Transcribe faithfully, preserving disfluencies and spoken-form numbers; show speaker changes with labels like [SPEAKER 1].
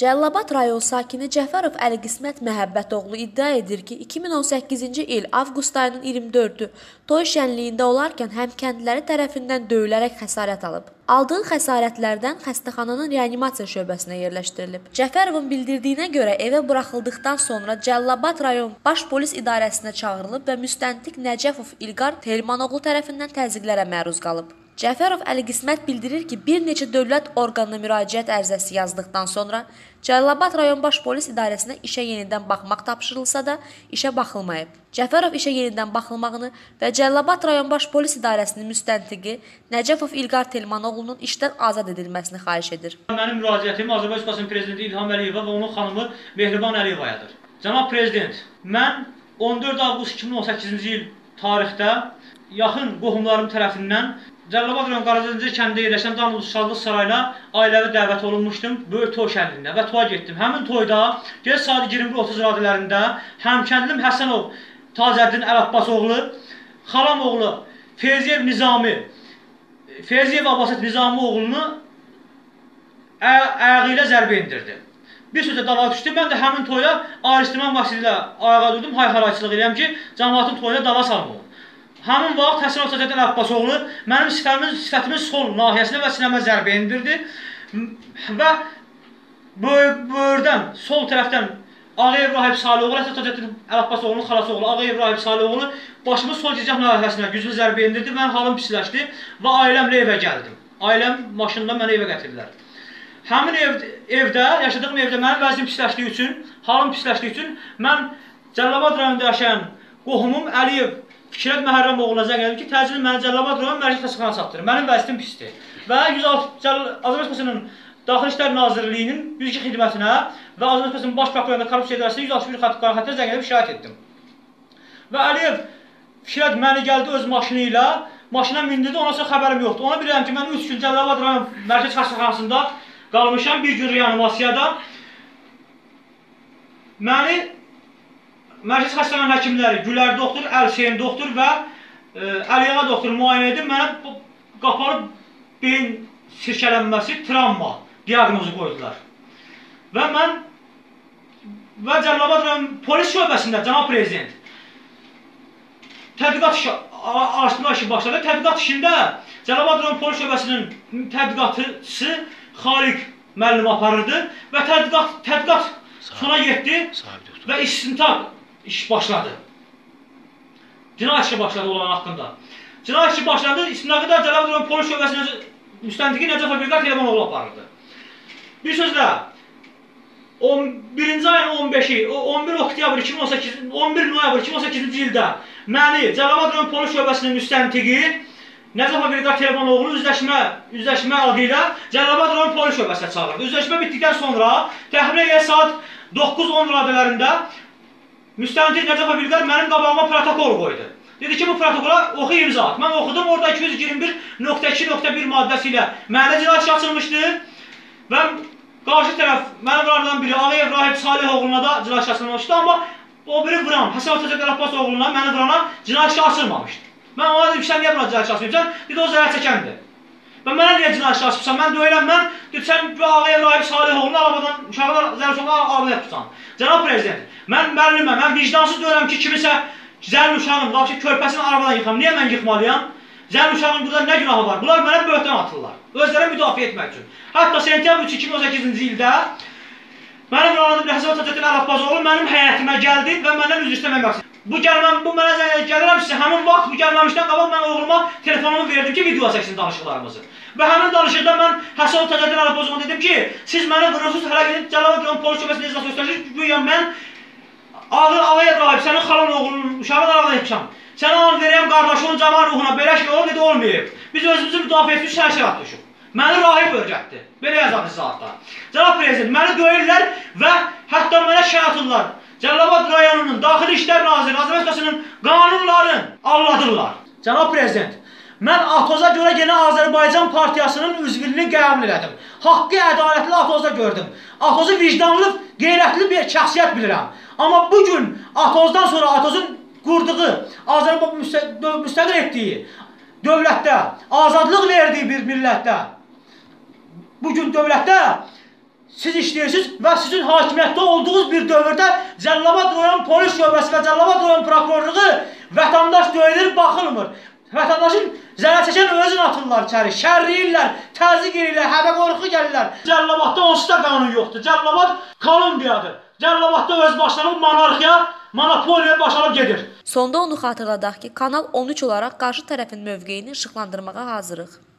[SPEAKER 1] Cəlilabad rayon sakini Cəfərov Əli Qismət Məhəbbətoğlu iddia edir ki, iki min on səkkizinci il avqust ayının iyirmi dördü toy şənliyində olarkən həmkəndliləri tərəfindən döyülərək xəsarət alıb. Aldığı xəsarətlərdən xəstəxananın reanimasiya şöbəsinə yerləşdirilib. Cəfərovun bildirdiyinə görə evə buraxıldıqdan sonra Cəlilabad rayon Baş Polis İdarəsinə çağırılıb və müstəntiq Nəcəfov İlqar Telmanoğlu tərəfindən təzyiqlərə məruz qalıb. Cəfərov Əli Qismət bildirir ki, bir neçə dövlət orqanına müraciət ərizəsi yazdıqdan sonra Cəlilabad rayon Baş Polis İdarəsinə işə yenidən baxmaq tapşırılsa da işə baxılmayıb. Cəfərov işə yenidən baxılmağını və Cəlilabad rayon Baş Polis İdarəsinin müstəntiqi Nəcəfov İlqar Telmanoğlunun işdən azad edilməsini xahiş edir.
[SPEAKER 2] Mənim müraciətim Azərbaycan Respublikasının Prezidenti İlham Əliyeva və onun xanımı Mehriban Əliyevayadır. Cənab Prezident, mən on dörd avqust iki min on səkkizinci il tarixdə yaxın qohumlarım tərəfindən Cəlilabad rayon Qaracəncə kəndində yerləşən Can Ulusallıq sarayına ailəvi dəvət olunmuşdum böyük toy şənliyinə və toya getdim. Həmin toyda gec saat iyirmi bir otuz radələrində həmkəndlim Həsənov Tacəddin Əlabbas-oğlu, xalam oğlu Feyziyev Nizami, Feyziyev Abbasət Nizami oğlunu ayağı ilə zərbə indirdi. Bir sözlə dava düşdü. Mən də həmin toya ayrışdırma məqsədi ilə ayağa durdum, hayharayçılıq edirəm ki, cəmaatın toyuna dava salmam. Həmin vaxt Həsənov Tacəddin Əlabbas-oğlu mənim sifətimin, sifətimin sol nahiyəsinə və sinəmə zərbə indirdi və böyürdən, sol tərəfdən Ağayev Rahib Salihoğlu, Həsənov Tacəddin Əlabbas-oğlunun xalası oğlu Ağayev Rahib Salihoğlu başımın sol gicgah nahiyəsinə güclü zərbə indirdi. Mən halım pisləşdi və ailəmlə evə gəldim. Ailəm maşında məni evə gətirdilər. Həmin ev, evdə, yaşadığım evdə mənim vəznim pisləşdiyi üçün, halım pisləşdiyi üçün mən Cəlilabad rayonunda yaşayan qohumum Əliyev Fikrət Məhərrəmoğluna zəng elədim ki, təcili məni Cəlilabad rayon mərkəzi xəstəxanasına çatdırın. Mənim vəziyyətim pisdir. Və Azərbaycan Respublikasının Daxili İşlər Nazirliyinin yüz iki xidmətinə və Azərbaycan Respublikasının Baş Prokurorluğunda Korrupsiya İdarəsinin yüz altmış bir xəttə zəng edib şikayət etdim. Və Əliyev Fikrət məni gəldi öz maşını ilə, maşına mindirdi, ondan sonra xəbərim yoxdur. Ona bilirəm ki, mən üç gün Cəlilabad rayon mərkəzi xəstəxanasında qalmışam, bir gün reanimasiyada. Məni Mərkəzi xəstəxananın həkimləri Gülər doktor, Əlseyn doktor və Əliyeva doktor müayinə edib mənə qapalı beyin sirkələnməsi, travma diaqnozu qoydular. Və mən və Cəlilabad rayon polis şöbəsində, cənab prezident, tədqiqat işi, araşdırma işi başladı. Tədqiqat işində Cəlilabad rayon polis şöbəsinin tədqiqatçısı Xaliq müəllim aparırdı və tədqiqat, tədqiqat sona getdi və istintaq iş başladı. Cinayət işi başladı olan haqqında. Cinayət işi başladı, istintaqı da Cəlilabad rayon polis şöbəsinin müstəntiqi Nəcəfov İlqar Telmanoğlu aparırdı. Bir sözlə, on birinci ayın on beşi, on bir oktyabr iki min on səkkiz, on bir noyabr iki min on səkkizinci ildə məni Cəlilabad rayon polis şöbəsinin müstəntiqi Nəcəfov İlqar Telmanoğlu üzləşmə, üzləşmə adı ilə Cəlilabad rayon polis şöbəsinə çağırdı. Üzləşmə bitdikdən sonra təxminən saat doqquz on radələrində müstəntiq Nəcəfov İlqar mənim qabağıma protokol qoydu. Dedi ki, bu protokola oxu imza at. Mən oxudum, orada iki yüz iyirmi bir nöqtə iki nöqtə bir maddəsi ilə mənə cinayət işi açılmışdı və qarşı tərəf mənim vuranlardan biri Ağayev Rahib Salihoğluna da cinayət işi açılmışdı, amma o biri vuran Həsənov Tacəddin Əlabbas-oğluna məni vurana cinayət işi açılmamışdı. Mən ona dedim ki, sən niyə buna cinayət işi açmayıbsan? Dedi, o zərər çəkəndir. Və mənə niyə cinayət işi açmışsan? Mən döyüləm, mən dedi, sən Ağayev Rahib Salihoğluna arabadan, uşaqlar zərər soğuna arabada tutsan. Cənab prezident, mən müəlliməm, mən vicdansız döyüləm ki, kimisə zəlim uşağın, körpəsini arabadan yıxam. Niyə mən yıxmalıyam? Zəlim uşağın burada nə günahı var? Bunlar mənə böhtan atırlar. Özləri müdafiə etmək üçün. Hətta sentyabr iki min on səkkizinci ildə mənim adım Həsənov Tacəddin Əlabbas-oğlu mənim həyətimə gəldi və məndən üzr istəmək məqsədi. Bu gəlməm, bu mənə zəng gəlirəm sizə, həmin vaxt bu gəlməmişdən qabaq mən oğluma telefonumu verdim ki, video çəksin danışıqlarımızı. Və həmin danışıqda mən Həsənov Tacəddin Əlabbas-oğluna dedim ki, siz məni vurursuz, hələ gedib Cəlilabad rayon polis şöbəsində icra göstərirsiniz, güya mən Ağayev Rahib, sənin xalan oğlunun uşağını aradan yıxmışam. Sənə an verəyəm qardaşının cavan ruhuna, belə şey olub, dedi, olmayıb. Biz özümüzü müdafiə etmiş şər-şərat düşüb. Məni rahib örgətdi. Belə yazar izahatda. Cənab prezident, məni döyürlər və hətta mənə şər atırlar. Cəlilabad rayonunun Daxili İşlər Naziri, Azərbaycan Respublikasının qanunlarını alladırlar. Cənab prezident, mən Atoza görə yenə Azərbaycan Partiyasının üzvlüyünü qəbul elədim. Haqqı ədalətli Atozda gördüm. Atozu vicdanlı, qeyrətli bir şəxsiyyət bilirəm. Amma bugün Atozdan sonra Atozun qurduğu, Azərbaycan müstəqil etdiyi dövlətdə, azadlıq verdiyi bir millətdə, bugün dövlətdə siz işləyirsiniz və sizin hakimiyyətdə olduğunuz bir dövrdə Cəlilabad rayon polis şöbəsi və Cəlilabad rayon prokurorluğu vətəndaş döyülür, baxılmır. Vətəndaşın zərər çəkən özün atırlar içəri, şərliyirlər, təzyiq edirlər, həbə qorxu gəlirlər. Cəlilabadda onsuz da qanun yoxdur. Cəlilabad Kolumbiyadır. Cəlilabadda öz başlanıb monarxiya, monopoliya başlanıb gedir.
[SPEAKER 1] Sonda onu xatırladaq ki, Kanal on üç olaraq qarşı tərəfin mövqeyini işıqlandırmağa hazırıq.